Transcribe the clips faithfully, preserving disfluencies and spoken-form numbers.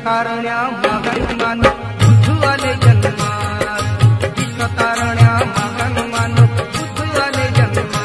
विश्वतारण्या महान बुद्धू आले जन्मात, विश्वतारण्या महान बुद्धू आले जन्मात.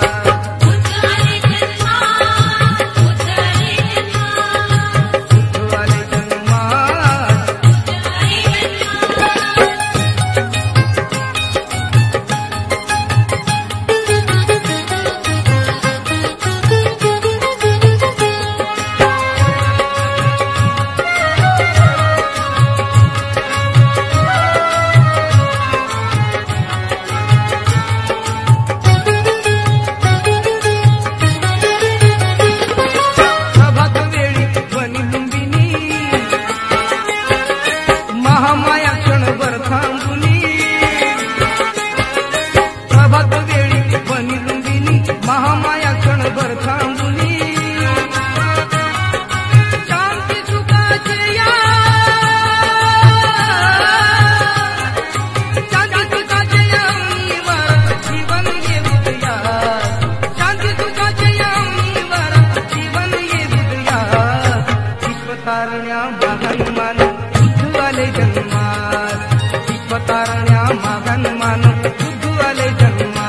महामाया क्षणभर थांबुनी शांती सुखाचे या शांती सुखाचे यामीवर जीवन येऊया, शांती सुखाचे यामीवर जीवन येऊया. विश्वतारण्या महान बुद्धू आले जन्मात, विश्वतारण्या महान बुद्धू आले जन्मात.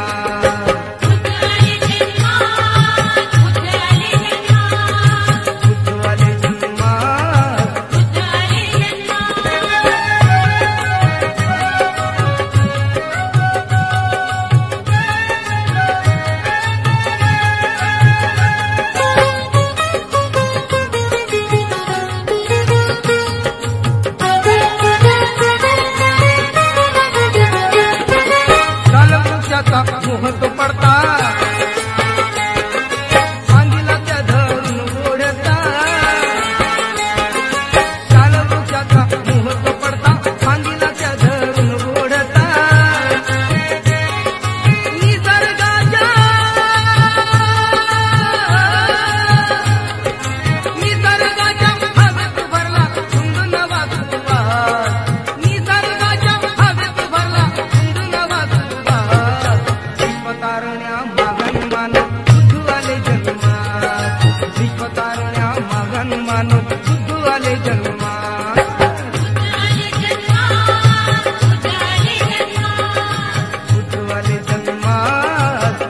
मोह तो पडता फांदीला त्या धरून ओढता, शाल वृक्षाचा मोह तो पडता फांदीला त्या धरून ओढता. निसर्गाच्या निसर्गाच्या हवेत भरला धुंद नवा सुवास, निसर्गाच्या हवेत भरला धुंद नवा सुवास. विश्वतारण्या महान बुद्धू आले जन्मात, विश्वतारण्या महान बुद्धू आले जन्मात. बुद्धू आले जन्मात.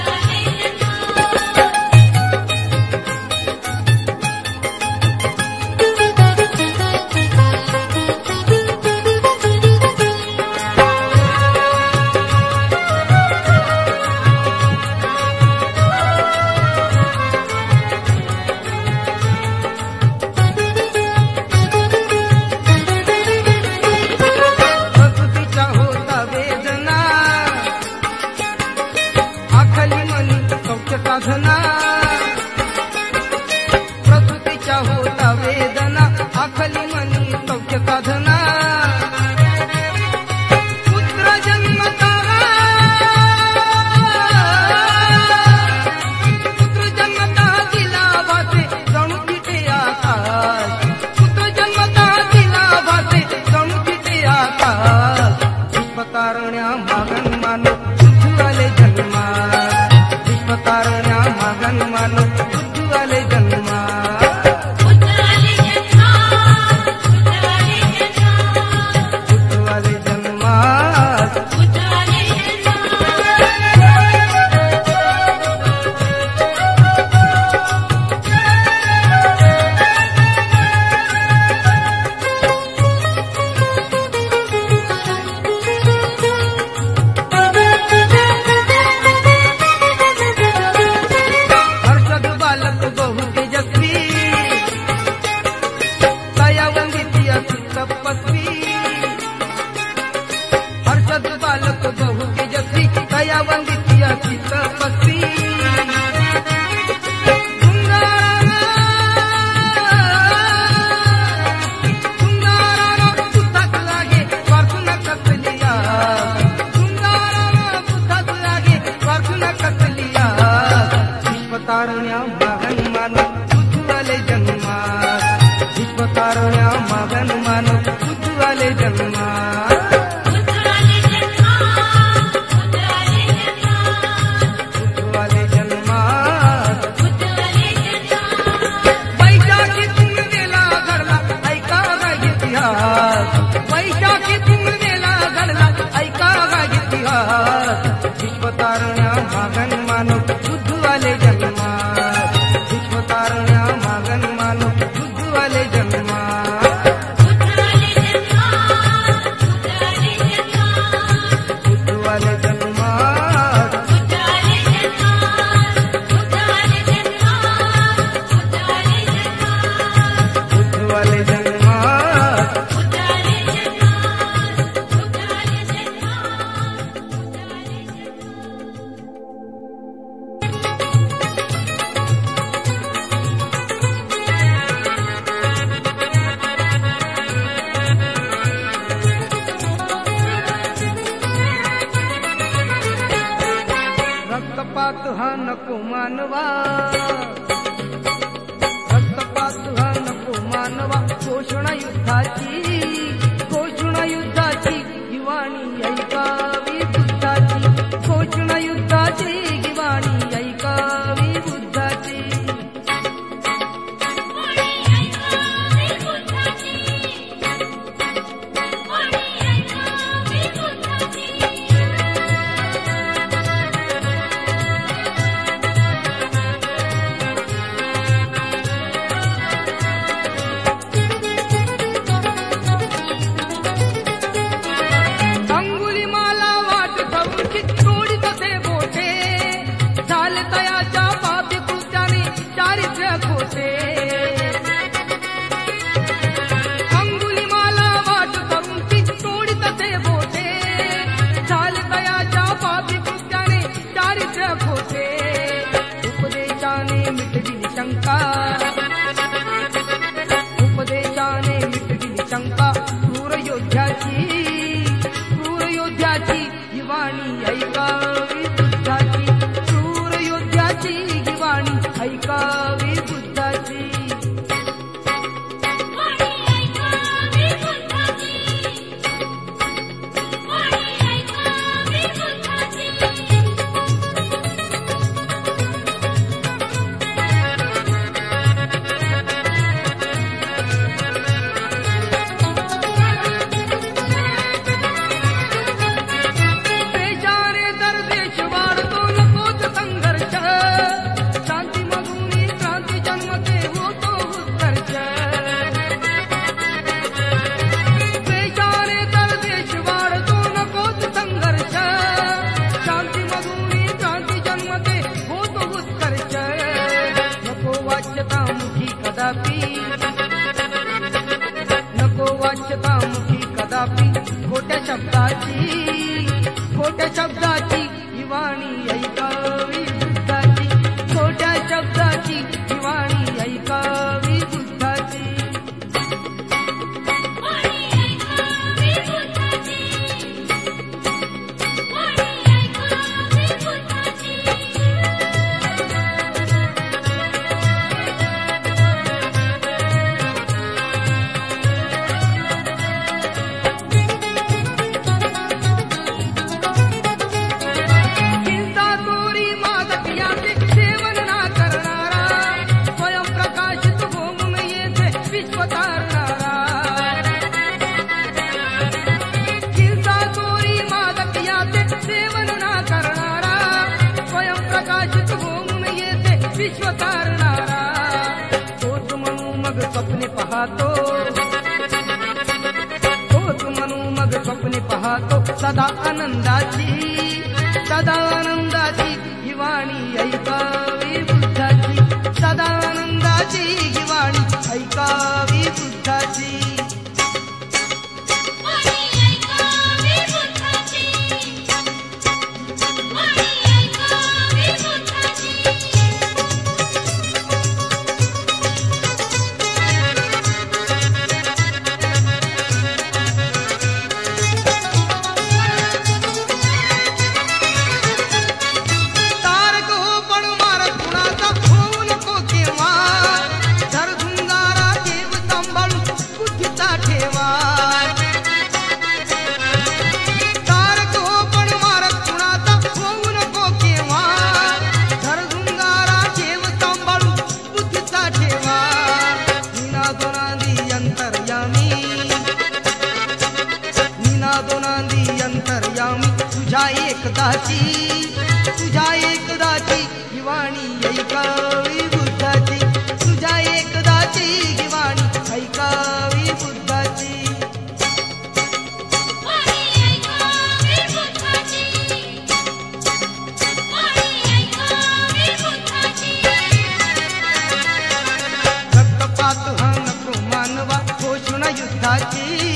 साधना प्रकृतीच्या होता वेदना, आखली मनी सौख्य साधना. पुत्र जन्मता पुत्र जन्मता दिला भासे जणू तिथे आकाश, पुत्र जन्मता दिला भासे जणू तिथे आकाश. विश्वतारण्या महान बुद्धू आले जन्मात, विश्वतारण्या महान बुद्धू आले जन्मात. बुद्धू आले जन्मात. तपस्वी हर्षद बालक बहु तेजस्वी, दयावंदित अति तपस्वी. सुंदरारा बुद्धात लागे स्वार्थून कसलिया, सुंदरारा बुद्धात लागे स्वार्थून कसलिया. विश्वतारण्या महान बुद्धू आले जन्मात, विश्वतारण्या महान बुद्धू आले जन्मात. वैशाखी तुम वेला घडला ऐका उद्याले जन्मात रक्तपात हा नको मानवा, रक्तपात हा नको मानवा. घोषणा युद्धाची, घोषणा युद्धाची दिवाणी ऐकावी बुद्धाची. घोषणा युद्धाची दिवाणी ऐकावी बुद्धाची. उपदेशाने मिटली शंका. क्रूर योद्ध्याची, क्रूर योद्ध्याची दिवाणी ऐकावी बुद्धाची. क्रूर योद्ध्याची दिवाणी ऐकावी बुद्धाची. नको वाच्यता मुखी कदापि खोट्या शब्दाची, खोट्या शब्दाची दिवाणी ऐकावी बुद्धाची. खोट्या शब्दाची दिवाणी ऐकावी बुद्धाची. विश्व तारणारा तोच म्हणू मग स्वप्ने पाहतो, तोच म्हणू मग स्वप्ने पाहतो. सदा आनंदाची, सदा आनंदाची दिवाणी ऐकावी बुद्धाची. सदा आनंदाची दिवाणी ऐकावी बुद्धाची. तुझ्या एकदाची, तुझ्या एकदाची दिवाणी ऐकावी बुद्धाची. तुझ्या एकदाची दिवाणी ऐकावी बुद्धाची. रक्तपात हा नको मानवा, विठ्ठलाची